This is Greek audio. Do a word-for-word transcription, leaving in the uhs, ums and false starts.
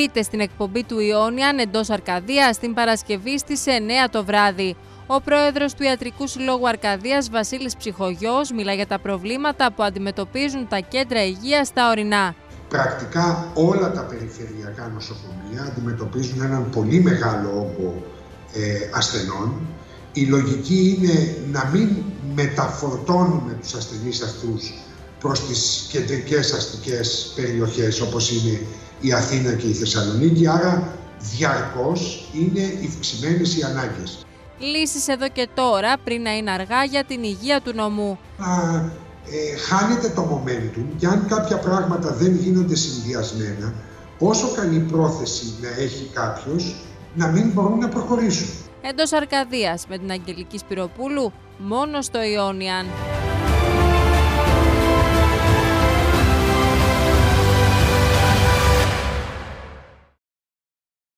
Βρείτε στην εκπομπή του Ιόνιαν εντός Αρκαδίας την Παρασκευή στις εννέα το βράδυ. Ο πρόεδρος του Ιατρικού Συλλόγου Αρκαδίας, Βασίλης Ψυχογιός, μιλά για τα προβλήματα που αντιμετωπίζουν τα κέντρα υγείας στα ορεινά. Πρακτικά όλα τα περιφερειακά νοσοκομεία αντιμετωπίζουν έναν πολύ μεγάλο όγκο ε, ασθενών. Η λογική είναι να μην μεταφορτώνουμε τους ασθενείς αυτούς προς τις κεντρικές αστικές περιοχές όπως είναι η Αθήνα και η Θεσσαλονίκη, άρα διαρκώς είναι ευξημένες οι ανάγκες. Λύσεις εδώ και τώρα, πριν να είναι αργά για την υγεία του νομού. Α, ε, χάνεται το momentum και αν κάποια πράγματα δεν γίνονται συνδυασμένα, όσο καλή πρόθεση να έχει κάποιος, να μην μπορούν να προχωρήσουν. Εντός Αρκαδίας με την Αγγελική Σπυροπούλου, μόνο στο Ιόνιαν.